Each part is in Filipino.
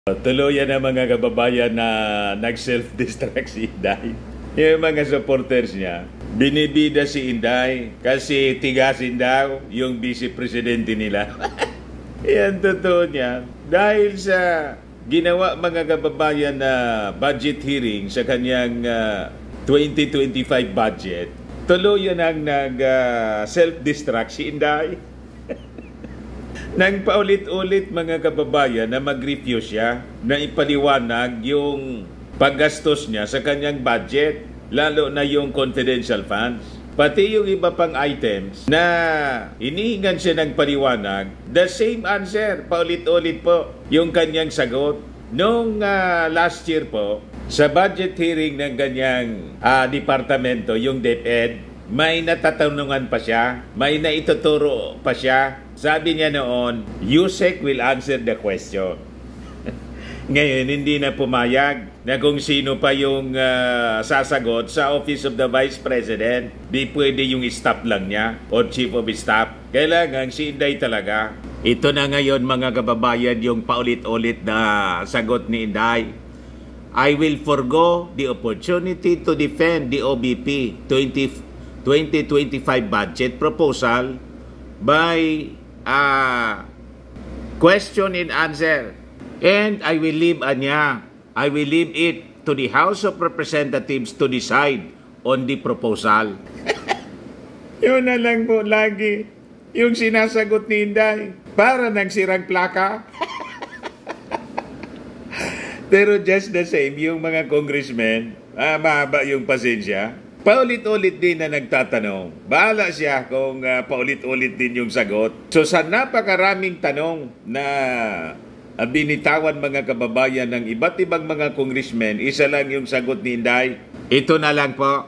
Tuluyan ang mga kababayan na nag-self-destruct si Inday. Yung mga supporters niya, binibida si Inday kasi tigasin daw yung vice-presidente nila. Yan totoo niya. Dahil sa ginawa mga kababayan na budget hearing sa kanyang 2025 budget, tuluyan ang nag-self-destruct si Inday. Nang paulit-ulit mga kababayan na mag-refuse siya na ipaliwanag yung paggastos niya sa kanyang budget, lalo na yung confidential funds. Pati yung iba pang items na inihingan siya ng paliwanag, the same answer, paulit-ulit po yung kanyang sagot. Noong last year po, sa budget hearing ng kanyang departamento, yung DepEd, may natatanungan pa siya, may naituturo pa siya. Sabi niya noon, Yusek will answer the question. Ngayon, hindi na pumayag na kung sino pa yung sasagot sa Office of the Vice President. Di pwede yung staff lang niya o Chief of Staff. Kailangan si Inday talaga. Ito na ngayon mga kababayan yung paulit-ulit na sagot ni Inday. I will forgo the opportunity to defend the OBP 2025 budget proposal by question and answer. And I will leave it to the House of Representatives to decide on the proposal. Yun na lang po lagi yung sinasagot ni Inday. Para nagsirang plaka. Pero just the same, yung mga congressmen, mahaba yung pasensya. Paulit-ulit din na nagtatanong. Bahala siya kung paulit-ulit din yung sagot. So sa napakaraming tanong na binitawan mga kababayan ng iba't ibang mga congressmen, isa lang yung sagot ni Inday. Ito na lang po.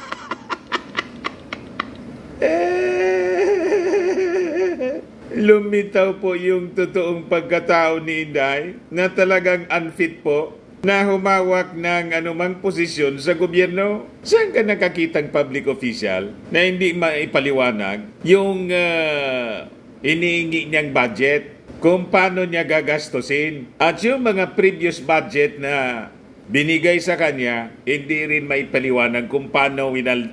Lumitaw po yung totoong pagkatao ni Inday na talagang unfit po na humawak ng anumang posisyon sa gobyerno. Saan ka nakakitang public official na hindi maipaliwanag yung iniingi niyang budget, kung paano niya gagastusin? At yung mga previous budget na binigay sa kanya, hindi rin maipaliwanag kung paano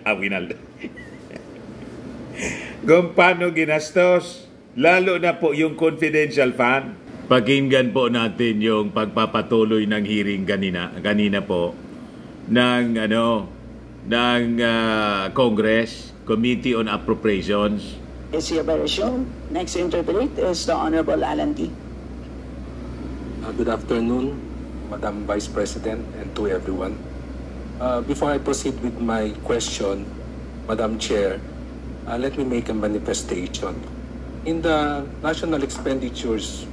kung paano ginastos. Lalo na po yung confidential fund. Pakinggan po natin yung pagpapatuloy ng hearing kanina po ng Congress Committee on Appropriations. Is hereby shown. Next to interpret is the Honorable Alan T. Good afternoon, Madam Vice President, and to everyone. Before I proceed with my question, Madam Chair, let me make a manifestation. In the National Expenditures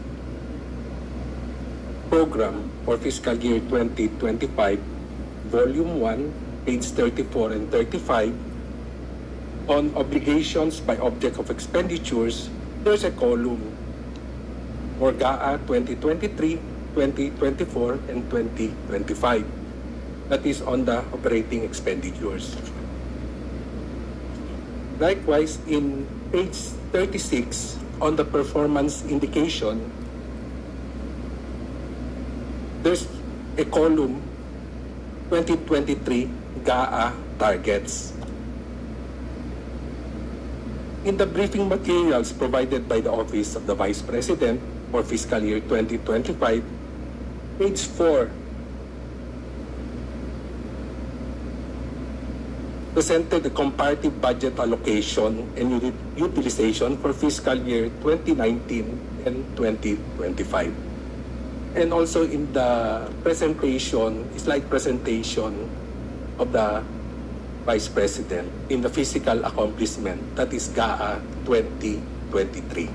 Program for Fiscal Year 2025, Volume 1, page 34 and 35, on obligations by object of expenditures, there's a column for GAA 2023, 2024, and 2025. That is on the operating expenditures. Likewise, in page 36, on the performance indication, there's a column 2023 GAA targets. In the briefing materials provided by the Office of the Vice President for fiscal year 2025, page 4 presented the comparative budget allocation and utilization for fiscal year 2019 and 2025. And also in the presentation, slide presentation of the Vice President in the physical accomplishment, that is GAA 2023.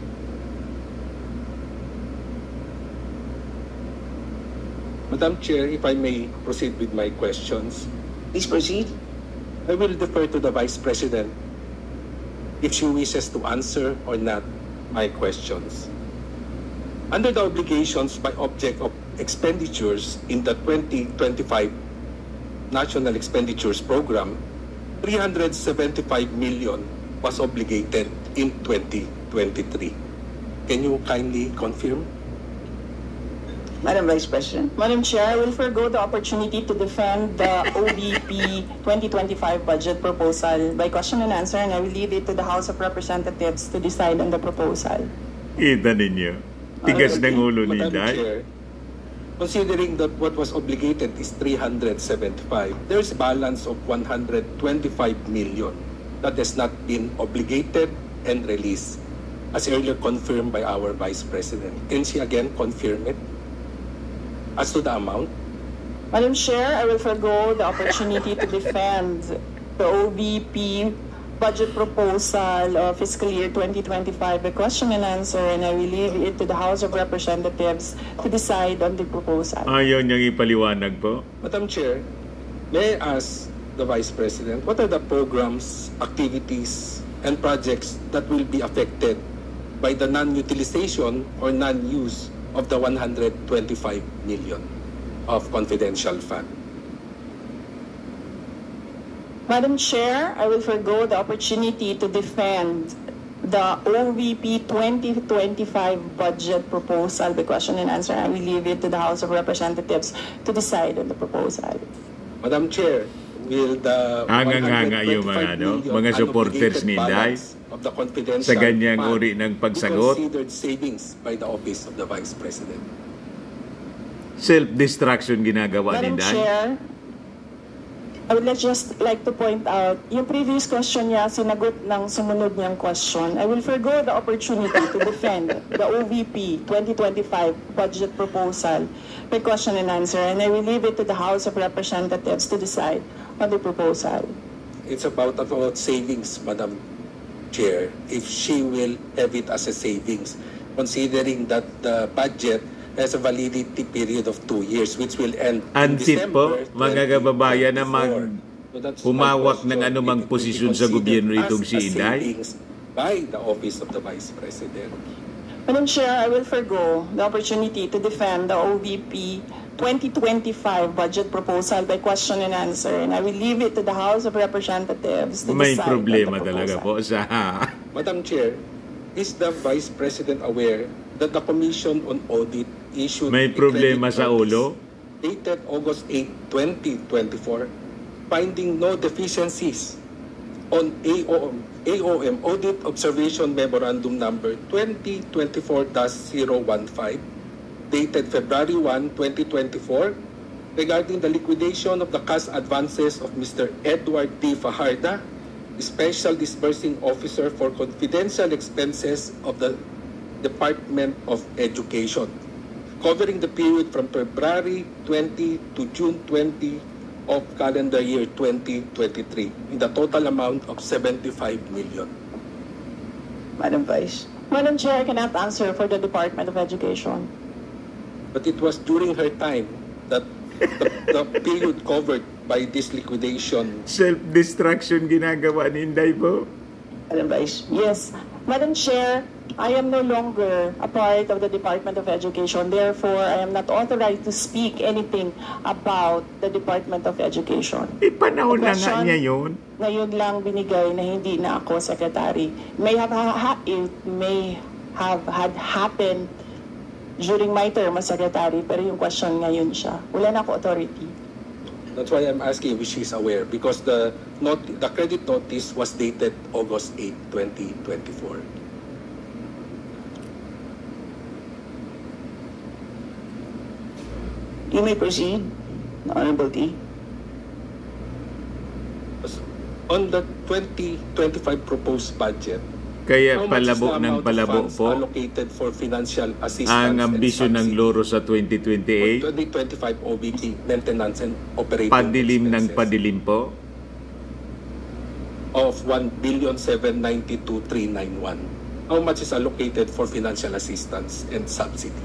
Madam Chair, if I may proceed with my questions. Please proceed. I will defer to the Vice President if she wishes to answer or not my questions. Under the obligations by object of expenditures in the 2025 National Expenditures Program, 375 million was obligated in 2023. Can you kindly confirm? Madam Vice President. Madam Chair, I will forgo the opportunity to defend the OVP 2025 budget proposal by question and answer, and I will leave it to the House of Representatives to decide on the proposal. Kita ninyo. Tigas ng ulo ni Madam Inday. Chair, considering that what was obligated is 375, there's a balance of 125 million that has not been obligated and released, as earlier confirmed by our Vice President. Can she again confirm it? As to the amount? Madam Chair, I will forgo the opportunity to defend the OVP budget proposal of fiscal year 2025 by question and answer, and I will leave it to the House of Representatives to decide on the proposal. Ayaw niyang ipaliwanag po. Madam Chair, may I ask the Vice President, what are the programs, activities, and projects that will be affected by the non-utilization or non-use of the 125 million of confidential fund? Madam Chair, I will forgo the opportunity to defend the OVP 2025 budget proposal by question and answer. I will leave it to the House of Representatives to decide on the proposal. Madam Chair, will the Hangang-hanga yung mga, 125 million mga supporters ni Inday balance of the confidential sa ganyang fund uri ng be pagsagot. considered savings by the Office of the Vice President? Self-distraction ginagawa ni Madam Inday. Chair, I would just like to point out, yung previous question niya, sinagot ng sumunod niyang question. I will forgo the opportunity to defend the OVP 2025 budget proposal by question and answer, and I will leave it to the House of Representatives to decide on the proposal. It's about savings, Madam Chair, if she will have it as a savings, considering that the budget has a validity period of 2 years, which will end in Ansit po, December mga kababayan na 2024. So that's humawak my ng question, anumang if it will be posisyon sa considered gobyerno as itong a si Inday. savings by the Office of the Vice President. Madam Chair, I will forgo the opportunity to defend the OVP 2025 budget proposal by question and answer, and I will leave it to the House of Representatives to May decide problema on the talaga proposal. po sa... Madam Chair, is the Vice President aware that the Commission on Audit issued May a problema credit sa notice ulo? dated August 8, 2024, finding no deficiencies on AOM Audit Observation Memorandum Number 2024-015, dated February 1, 2024, regarding the liquidation of the cash advances of Mr. Edward D. Fajarda, Special Disbursing Officer for Confidential Expenses of the Department of Education, covering the period from February 20 to June 20 of calendar year 2023 in the total amount of 75 million. Madam Vice. Madam Chair, I cannot answer for the Department of Education. But it was during her time that the period covered by this liquidation. Self-distraction ginagawa ni Inday po. Madam Vice. Yes. Madam Chair, I am no longer a part of the Department of Education. Therefore, I am not authorized to speak anything about the Department of Education. Panahon na nga Question, niya yun. Ngayon lang binigay na hindi na ako secretary. It may have had happened during my term as secretary, pero yung question ngayon siya. Wala na ako authority. That's why I'm asking if she's aware, because the credit notice was dated August 8, 2024. You may proceed, Honorable T. On the 2025 proposed budget, Kaya how much is the palabo ng amount of palabo funds po allocated for financial assistance ang and ambisyon ng subsidy Loro sa for 2028. 2025 OBP, maintenance and operating Padilim ng expenses padilim po. of 1,792,391. How much is allocated for financial assistance and subsidy?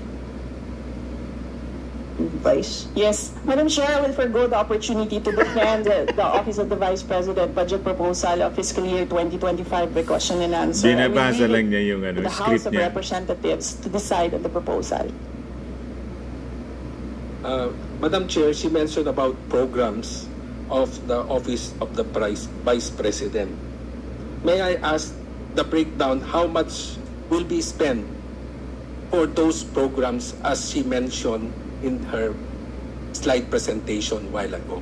Vice. Yes, Madam Chair, I will forgo the opportunity to defend the Office of the Vice President budget proposal of fiscal year 2025 by question and answer. I will Binabasa leave lang it niya yung to the House script of niya. Representatives to decide on the proposal. Madam Chair, she mentioned about programs of the Office of the Vice President. May I ask the breakdown, how much will be spent for those programs as she mentioned in her slide presentation a while ago.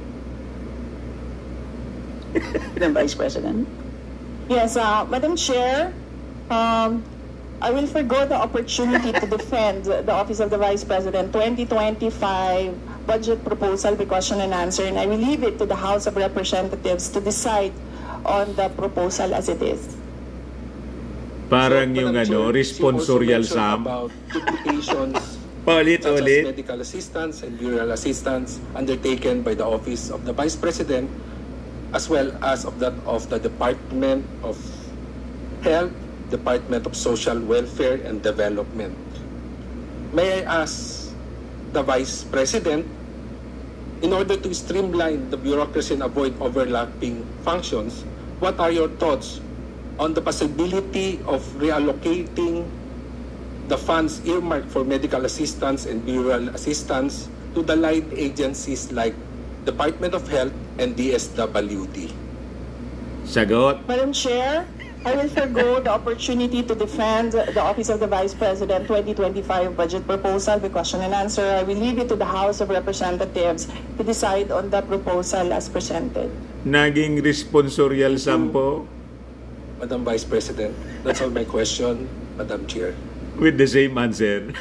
Madam Vice President. Yes, Madam Chair, I will forgo the opportunity to defend the Office of the Vice President 2025 budget proposal by question and answer, and I will leave it to the House of Representatives to decide on the proposal as it is. Parang So, yung Madam Chair, responsorial she also sum. mentioned about duplications Paulit such as ulit. medical assistance and burial assistance undertaken by the Office of the Vice President, as well as of that of the Department of Health, Department of Social Welfare and Development. May I ask the Vice President, in order to streamline the bureaucracy and avoid overlapping functions, what are your thoughts on the possibility of reallocating the funds earmarked for medical assistance and burial assistance to the allied agencies like Department of Health and DSWD? Sagot. Madam Chair, I will forgo the opportunity to defend the Office of the Vice President 2025 budget proposal by question and answer. I will leave it to the House of Representatives to decide on the proposal as presented. Naging responsorial sum po Madam Vice President, that's all my question, Madam Chair. with the same answer.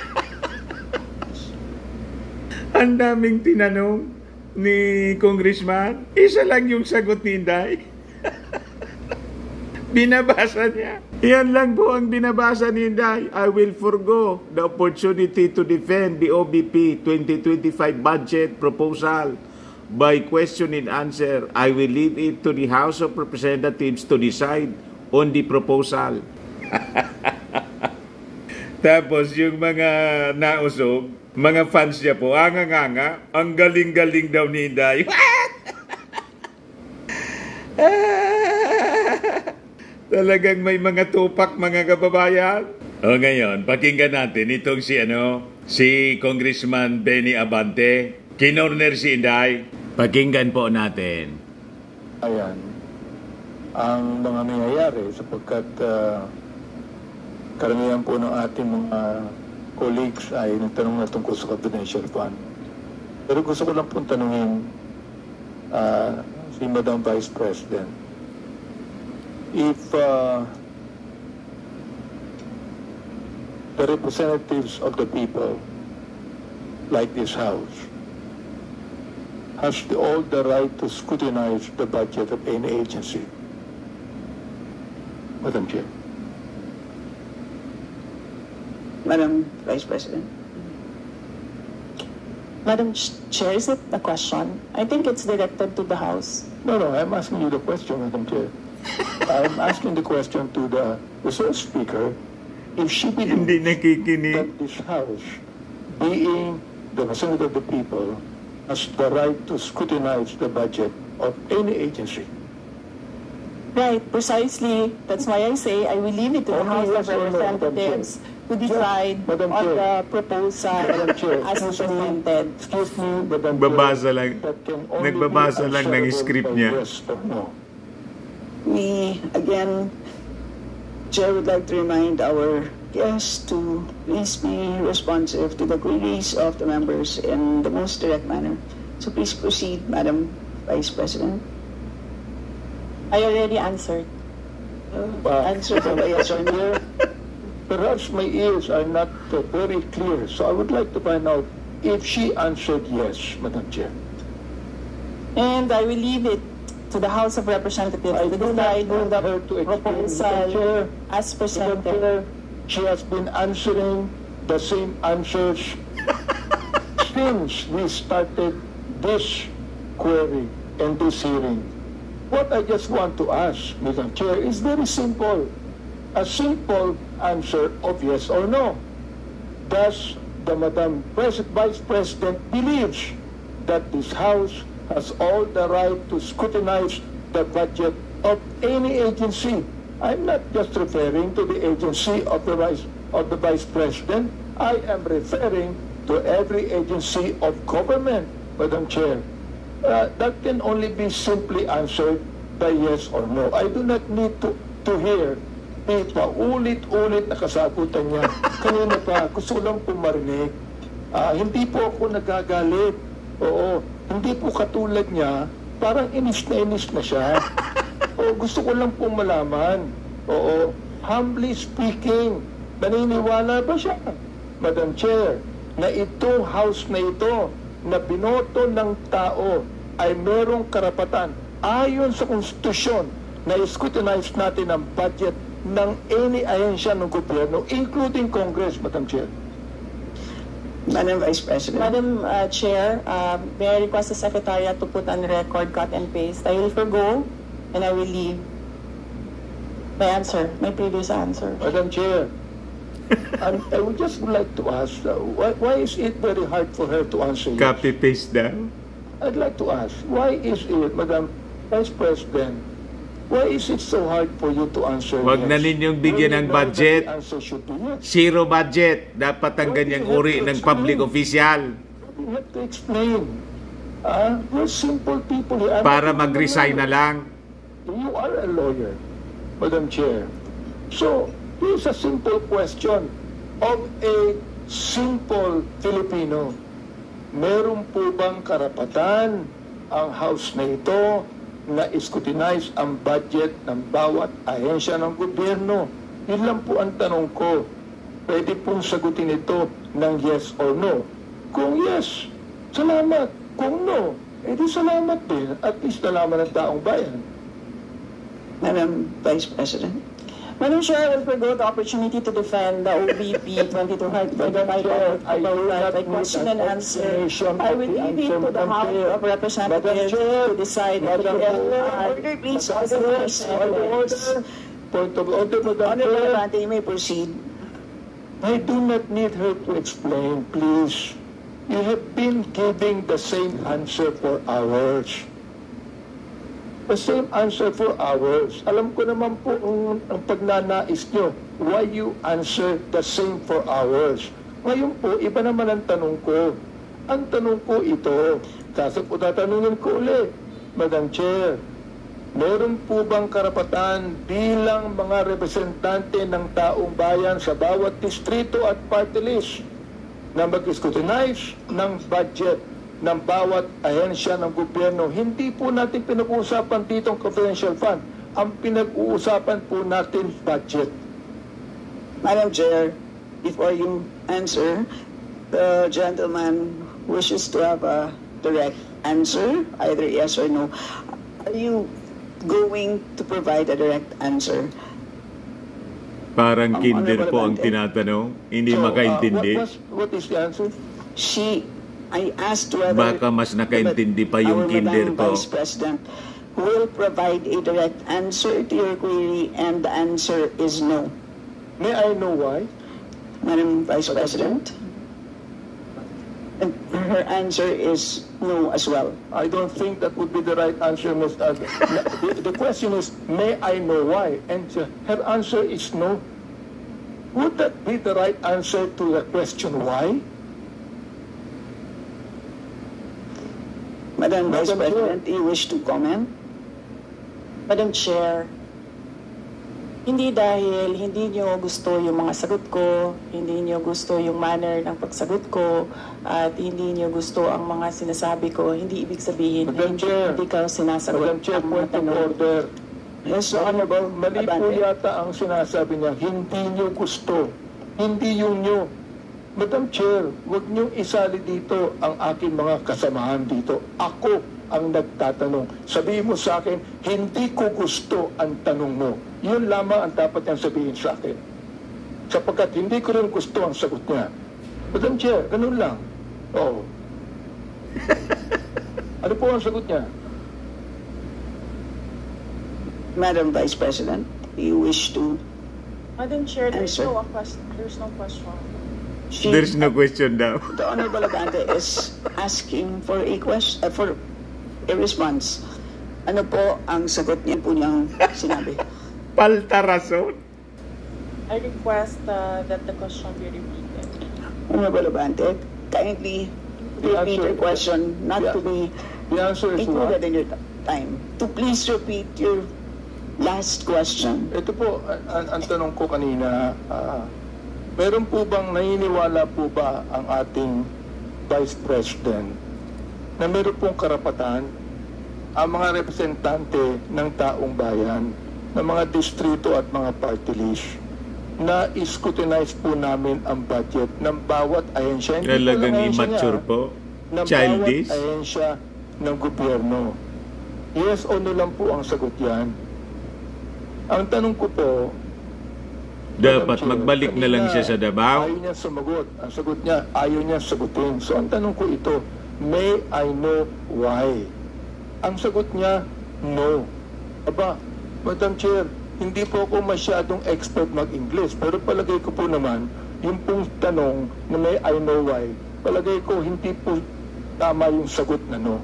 Ang daming tinanong ni Congressman. Isa lang yung sagot ni Inday. Binabasa niya. Yan lang po ang binabasa ni Inday. I will forgo the opportunity to defend the OBP 2025 budget proposal by question and answer. I will leave it to the House of Representatives to decide on the proposal. Tapos yung mga nausog, mga fans niya po, anganganga, ang galing-galing daw ni Inday. Talagang may mga tupak, mga kababayan. O ngayon, pakinggan natin itong si Congressman Benny Abante. Kinorner si Inday. Pakinggan po natin. Ayan, ang mga nangyayari sapagkat karamihan po ng ating mga colleagues ay nagtanong na tungkol sa confidential fund. Pero gusto ko lang pong tanungin si Madam Vice President, if the representatives of the people, like this House, has all the right to scrutinize the budget of any agency. Madam Chair. Madam Vice President. Madam Chair, is it a question? I think it's directed to the House. No, I'm asking you the question, Madam Chair. I'm asking the question to the resource speaker, if she Hindi believes nakikinig. that this House, being the representative of the people, has the right to scrutinize the budget of any agency. Right, precisely. That's why I say I will leave it to the Only House of yes or no, Madam Representatives Chair. to decide Madam on Chair. the proposal Madam Chair, as presented. excuse me, Madam Babasa Chair, lang. that can only Nagbabasa be lang ng answerable script by niya. Yes or no. We, again, Chair would like to remind our guests to please be responsive to the queries of the members in the most direct manner. So please proceed, Madam Vice President. I already answered. Answer for by yes or no. Perhaps my ears are not very clear, so I would like to find out if she answered yes, Madam Chair. And I will leave it to the House of Representatives I to do not decide on want the her to explain, Madam proposal Chair. as Madam presented. Chair, she has been answering the same answers since we started this query and this hearing. What I just want to ask, Madam Chair, is very simple. A simple answer of yes or no. Does the Madam Vice President believes that this House has all the right to scrutinize the budget of any agency? I'm not just referring to the agency of the Vice President. I am referring to every agency of government, Madam Chair. That can only be simply answered by yes or no. I do not need to hear paulit-ulit na kasagutan niya. Kanina pa, gusto ko lang po marinig Hindi po ako nagagalit. Oo, hindi po katulad niya, parang inis na siya. Oo, gusto ko lang po malaman. Oo, humbly speaking, naniniwala ba siya, Madam Chair, na itong house na ito, na binoto ng tao, ay merong karapatan ayon sa konstitusyon na scrutinize natin ang budget ng any ahensya ng gobyerno, including Congress, Madam Chair? Madam Vice President. Madam Chair, may I request the Secretariat to put on record, cut and paste. I will forgo and I will leave my answer, my previous answer. Madam Chair, and I would just like to ask, why is it very hard for her to answer yes? Copy-paste daw. I'd like to ask, why is it, Madam Vice President, why is it so hard for you to answer Huwag yes? na ninyong bigyan ng budget. The answer should be yes. Zero budget. Dapat ang ganyang uri ng public official You have to explain. We're simple people here. para mag-resign na lang. You are a lawyer, Madam Chair. So, here's a simple question of a simple Filipino. Meron po bang karapatan ang House na ito na scrutinize ang budget ng bawat ahensya ng gobyerno? Yun lang po ang tanong ko. Pwede pong sagutin ito ng yes or no. Kung yes, salamat. Kung no, edi salamat din. At least nalaman ng taong bayan. Madam Vice President. Madam Chair, I will forgo the opportunity to defend the OVP 2200 for the right question and answer. I will leave it to the House of Representatives to decide if Order, please. Order. Point of order, Madam Honorable Chair. Abante, you may proceed. I do not need her to explain, please. You have been giving the same answer for hours. The same answer for hours. Alam ko naman po ang pagnanais nyo. Why you answer the same for hours? Ngayon po, iba naman ang tanong ko. Ang tanong ko ito, tatanungin ko ulit, Madam Chair, meron po bang karapatan bilang mga representante ng taong bayan sa bawat distrito at party list na mag-scrutinize ng budget ng bawat ahensya ng gobyerno? Hindi po natin pinag-uusapan dito ang confidential fund. Ang pinag-uusapan po natin budget. Madam Chair, before you answer, the gentleman wishes to have a direct answer, either yes or no. Are you going to provide a direct answer? Parang kinder po ang tinatanong. Hindi makaintindi. What is the answer? I asked whether Baka mas nakaintindi pa yung kinder Madam po. Vice President will provide a direct answer to your query, and the answer is no. May I know why? Madam Vice President? And her answer is no as well. I don't think that would be the right answer, Ms. The question is, may I know why? And her answer is no. Would that be the right answer to the question why? Madam Vice Madam President, do you wish to comment? Madam Chair, hindi dahil hindi nyo gusto yung mga sagot ko, hindi nyo gusto yung manner ng pagsagot ko, at hindi nyo gusto ang mga sinasabi ko, hindi ibig sabihin Madam Chair, hindi ka sinasagot Madam Chair, ang mga point of tanong. order. Yes, Honorable Mali po Abante. yata ang sinasabi niya, hindi nyo gusto. Hindi yung nyo. Madam Chair, huwag niyong isali dito ang aking mga kasamahan dito. Ako ang nagtatanong. Sabihin mo sa akin, hindi ko gusto ang tanong mo. Yun lamang ang dapat niyang sabihin sa akin. Sapagkat hindi ko rin gusto ang sagot niya. Madam Chair, ganun lang. Oo. Ano po ang sagot niya? Madam Vice President, do you wish to? Madam Chair, there's Answer. no question. There's no question. There's no question daw. The Honorable Abante is asking for a question, for a response. Ano po ang sagot niya po niyang sinabi? Palta rason. I request that the question be repeated. Honorable Abante, kindly repeat your question, not to be The answer is what? included in your time. To please repeat your last question. Ito po, ang tanong ko kanina, meron po bang naniniwala po ba ang ating Vice President na meron pong karapatan ang mga representante ng taong bayan, ng mga distrito at mga party list na scrutinize po namin ang budget ng bawat ahensya. Hindi Talagang po lang ahensya immature niya, po. ng Childish. bawat ahensya ng gobyerno. Yes o no lang po ang sagot yan. Ang tanong ko po, Dapat Madam Chair, magbalik na lang siya sa Davao. Ayaw niya sumagot. Ang sagot niya, ayaw niya sagutin. So ang tanong ko ito, may I know why? Ang sagot niya, no. Aba, Madam Chair, hindi po ako masyadong expert mag-English, pero palagay ko po naman, yung pong tanong na may I know why, palagay ko hindi po tama yung sagot na no.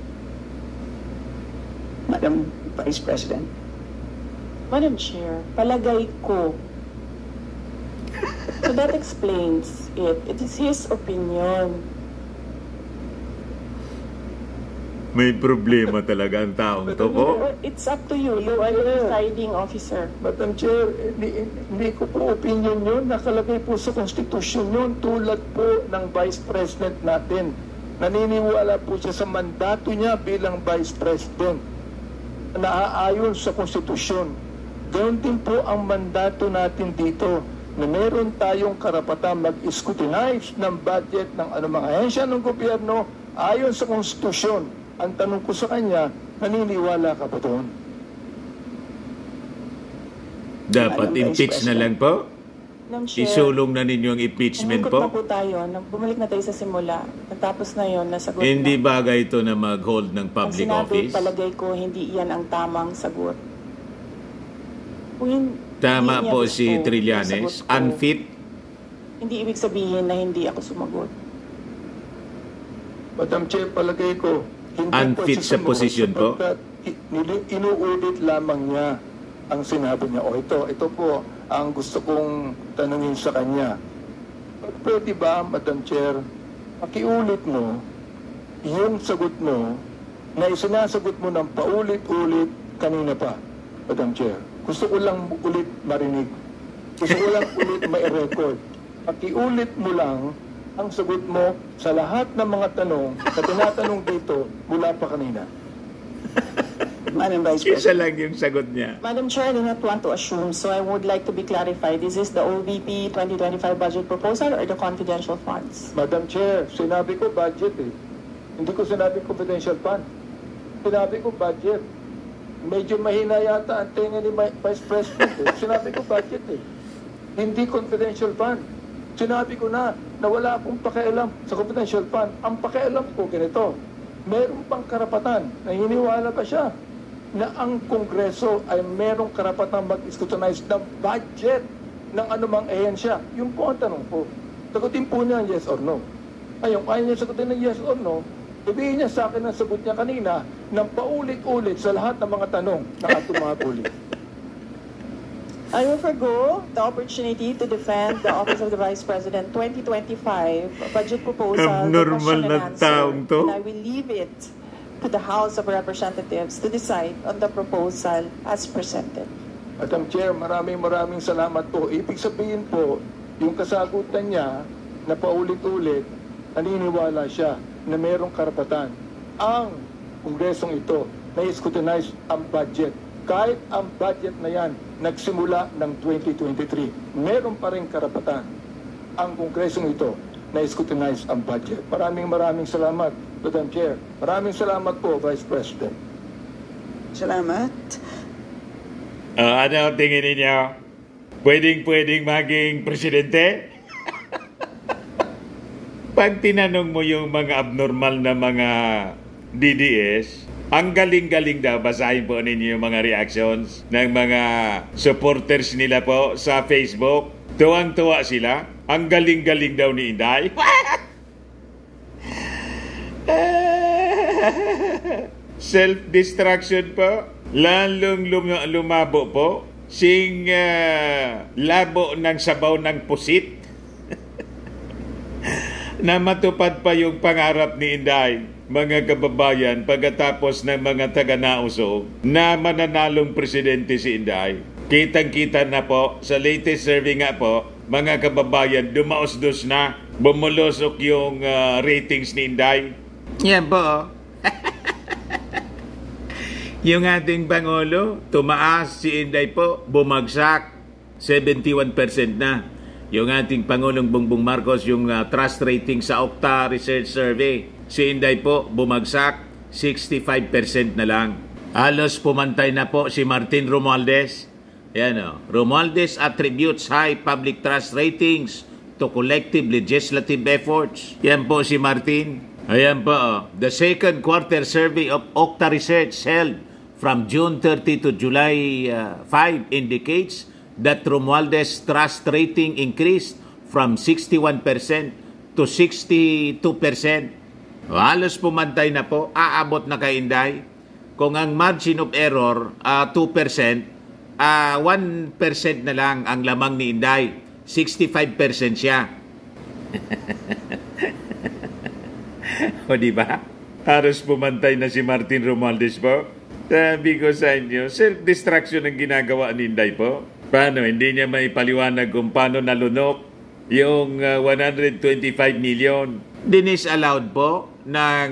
Madam Vice President. Madam Chair, palagay ko. So that explains it. It is his opinion. May problema talaga ang taong to po. It's up to you. You are the presiding officer. Madam Chair, hindi ko po opinion yun. Nakalagay po sa Constitution yun. Tulad po ng Vice President natin. Naniniwala po siya sa mandato niya bilang Vice President. Naaayon sa Constitution. Ganoon din po ang mandato natin dito na meron tayong karapatan mag-scrutinize ng budget ng anumang ahensya ng gobyerno ayon sa Constitution. Ang tanong ko sa kanya, naniniwala ka ba doon? Dapat Madam Vice impeach na lang po. Madam Chair, Isulong na ninyo ang impeachment umikot na po. po tayo. Bumalik na tayo sa simula. Natapos na yon, nasagot Hindi na. bagay ito na mag-hold ng Ang public sinabi, office. palagay ko, hindi iyan ang tamang sagot. Tama hindi po niya si gusto Trillanes. yung sagot ko. Unfit. Hindi ibig sabihin na hindi ako sumagot. Madam Chair, palagay ko, hindi Unfit po sa posisyon po? sapagkat inuulit lamang niya ang sinabi niya. O ito po ang gusto kong tanungin sa kanya. Pwede ba, Madam Chair, pakiulit mo yung sagot mo na isinasagot mo ng paulit-ulit kanina pa, Madam Chair. Gusto ko lang ulit marinig. Gusto ko lang ulit mai-record. Pakiulit mo lang ang sagot mo sa lahat ng mga tanong na tinatanong dito mula pa kanina. Madam Vice Isa President. lang yung sagot niya. Madam Chair, I do not want to assume, so I would like to be clarified. Is this the OVP 2025 budget proposal or the confidential funds? Madam Chair, sinabi ko budget eh. Hindi ko sinabi confidential fund. Sinabi ko budget. Medyo mahina yata ang tenga ni Vice President eh. Sinabi ko budget eh. Hindi confidential fund. Sinabi ko na wala akong pakialam sa confidential fund. Ang pakialam ko ganito. Meron pang karapatan. Naniniwala ba siya na ang Kongreso ay merong karapatan mag-scrutinize ng budget ng anumang ahensya? Yung po ang tanong ko. Sagutin po niya yes or no. Ayaw niya sagutin ng yes or no. Sabihin niya sa akin ang sagot niya kanina ng paulit-ulit sa lahat ng mga tanong na ating mga ulit. I will forgo the opportunity to defend the Office of the Vice President 2025 budget proposal. Abnormal the question na and answer, taong to. And I will leave it to the House of Representatives to decide on the proposal as presented. Madam Chair, maraming salamat po. Ibig sabihin po, yung kasagutan niya na paulit-ulit, naniniwala siya na mayroong karapatan ang Kongresong ito na i-scrutinize ang budget. Kahit ang budget na yan nagsimula ng 2023, meron pa rin karapatan ang Kongresong ito na i-scrutinize ang budget. Maraming salamat, Madam Chair. Maraming salamat po, Vice President. Salamat. Ano tingin ninyo? Pwedeng maging presidente? Pag tinanong mo yung mga abnormal na mga DDS, ang galing-galing daw. Basahin po ninyo yung mga reactions ng mga supporters nila po sa Facebook. Tuwang-tuwa sila. Ang galing-galing daw ni Inday. Self-destruction po. Lalong lumabo po. Sing labo ng sabaw ng pusit. Na matupad pa yung pangarap ni Inday, mga kababayan, pagkatapos ng mga taga-Nauso na mananalong presidente si Inday. Kitang-kita na po sa latest survey nga po, mga kababayan, dumaos-dos na Bumulusok yung ratings ni Inday. Yan po. Yung ating Pangulo, tumaas, si Inday po, bumagsak. 71% na. Yung ating Pangulong Bongbong Marcos, yung trust rating sa Okta Research Survey, si Inday po, bumagsak. 65% na lang. Halos pumantay na po si Martin Romualdez. Yan o. Romualdez attributes high public trust ratings to collective legislative efforts. Yan po si Martin. Ayan po. The second quarter survey of Okta Research held from June 30 to July 5 indicates that Romualdez trust rating increased from 61% to 62%. Halos pumantay na po. Aabot na kay Inday. Kung ang margin of error 2%, 1% na lang ang lamang ni Inday. 65% siya. O diba? Halos pumantay na si Martin Romualdez po. Sabi ko sa inyo, self-destruction ang ginagawa ni Inday po. Paano? Hindi niya maipaliwanag kung paano nalunok yung 125 million. Dinisallowed po ng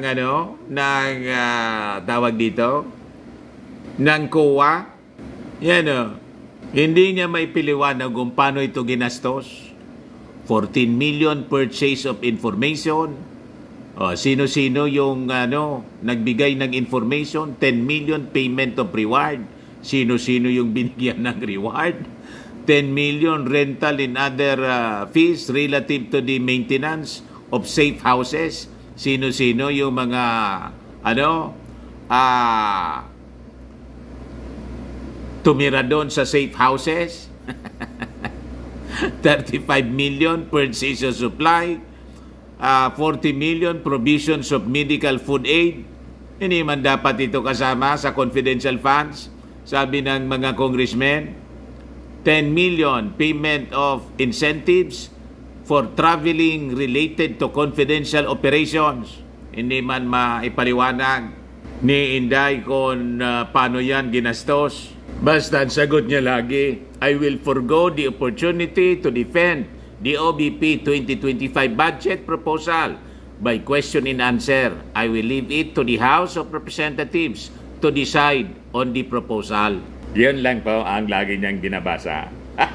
tawag dito, ng COA. Yan o. Hindi niya maipaliwanag kung paano ito ginastos. 14 million purchase of information. O, sino-sino yung nagbigay ng information. 10 million payment of reward. Sino-sino yung binigyan ng reward. 10 million rental and other fees relative to the maintenance of safe houses. Sino-sino yung mga tumira doon sa safe houses. 35 million purchase of supply, 40 million provisions of medical food aid. Hindi man dapat ito kasama sa confidential funds, sabi ng mga congressmen. 10 million payment of incentives for traveling related to confidential operations. Hindi man maipaliwanag ni Inday kung paano yan ginastos. Basta ang sagot niya lagi, I will forgo the opportunity to defend the OBP 2025 budget proposal by question and answer. I will leave it to the House of Representatives to decide on the proposal. Yan lang po ang lagi niyang binabasa.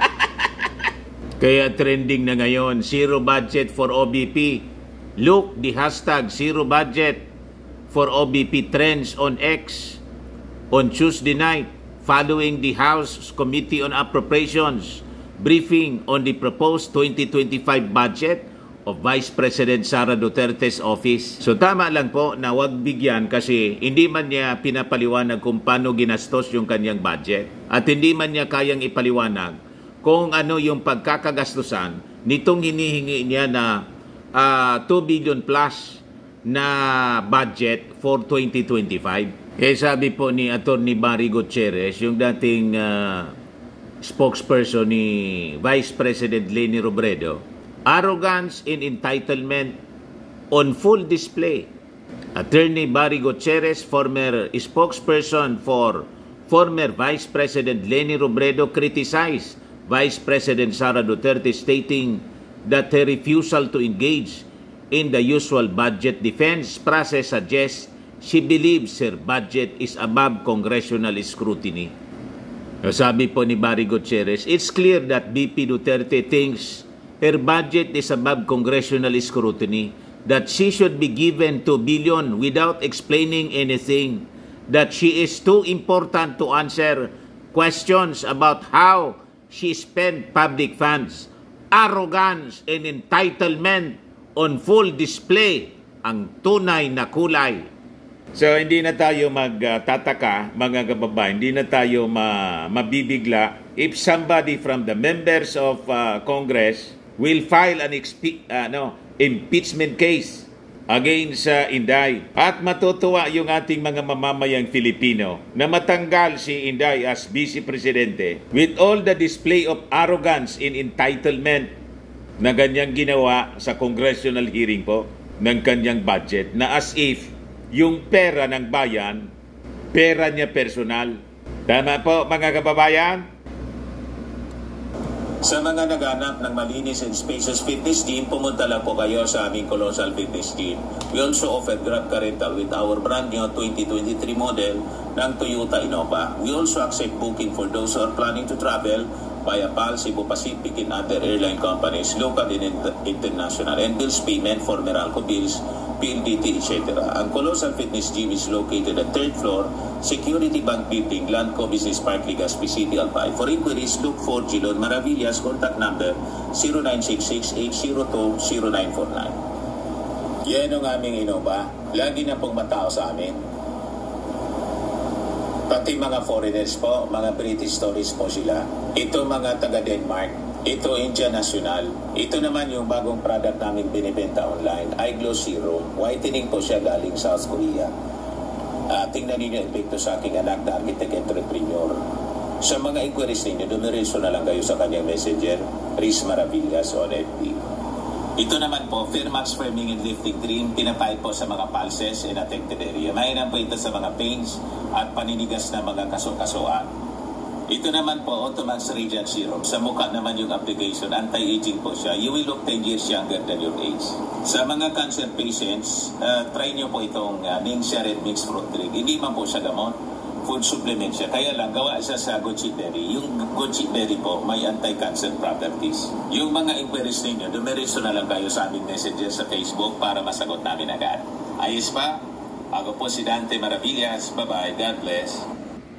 Kaya trending na ngayon, zero budget for OBP. Look, the hashtag zero budget for OBP trends on X on Tuesday night following the House Committee on Appropriations briefing on the proposed 2025 budget of Vice President Sara Duterte's office. So tama lang po na wag bigyan kasi hindi man niya pinapaliwanag kung paano ginastos yung kanyang budget at hindi man niya kayang ipaliwanag kung ano yung pagkakagastusan nitong hinihingi niya na 2 billion plus na budget for 2025. Sabi po ni Attorney Barry Gutierrez, yung dating spokesperson ni Vice President Leni Robredo, arrogance and entitlement on full display. Attorney Barry Gutierrez, former spokesperson for former Vice President Leni Robredo, criticized Vice President Sara Duterte, stating that her refusal to engage in the usual budget defense process suggests she believes her budget is above congressional scrutiny. Sabi po ni Barry Gutierrez, it's clear that BP Duterte thinks her budget is above congressional scrutiny, that she should be given 2 billion without explaining anything, that she is too important to answer questions about how she spent public funds. Arrogance and entitlement on full display ang tunay na kulay. So hindi na tayo magtataka, mga kababayan, hindi na tayo mabibigla if somebody from the members of Congress will file an impeachment case against Inday. At matutuwa yung ating mga mamamayang Filipino na matanggal si Inday as Vice Presidente with all the display of arrogance and entitlement na ganyang ginawa sa congressional hearing po ng kanyang budget, na as if yung pera ng bayan, pera niya personal. Tama po, mga kababayan? Sa mga naghanap ng malinis and spacious fitness gym, pumunta lang po kayo sa aming Colossal Fitness Gym. We also offer Grab Car Rental with our brand new 2023 model ng Toyota Innova. We also accept booking for those who are planning to travel via PAL, Cebu Pacific, and other airline companies, local and international, and bills payment for Meralco bills, PLDT, etc. Ang Colossal Fitness Gym is located at 3rd floor, Security Bank Building, Landco Business Park, Legazpi City, Albay. For inquiries, look for Gilon Maravillas, contact number 0966-802-0949. Yan ang aming Innova. Lagi na pong matao sa amin. Pati mga foreigners po, mga British tourists po sila. Ito mga taga Denmark. Ito India National. Ito naman yung bagong product namin binibenta online. iGlow Zero. Whitening po siya galing South Korea. Tingnan ninyo epekto sa aking anak na architect entrepreneur. Sa mga inquiries ninyo, dumiretso na lang kayo sa kanyang messenger, Riz Maravillas on FB. Ito naman po, Firmax Firming and Lifting Cream, pinapahid po sa mga pulses and affected area. Mainam po ito sa mga pains at paninigas na mga kaso-kasuan. Ito naman po, Automax Radiant Serum. Sa mukha naman yung application, anti-aging po siya. You will look 10 years younger than your age. Sa mga cancer patients, try nyo po itong Ningxia Red Mixed Fruit Drink. Hindi man po siya gamot, food supplement siya. Kaya lang, gawa siya sa goji berry. Yung goji berry po, may anti-cancer properties. Yung mga inquiries ninyo, dumiretso na lang kayo sa aming messenger sa Facebook para masagot namin agad. Ayos pa? Ako po si Dante Maravillas. Bye-bye. God bless.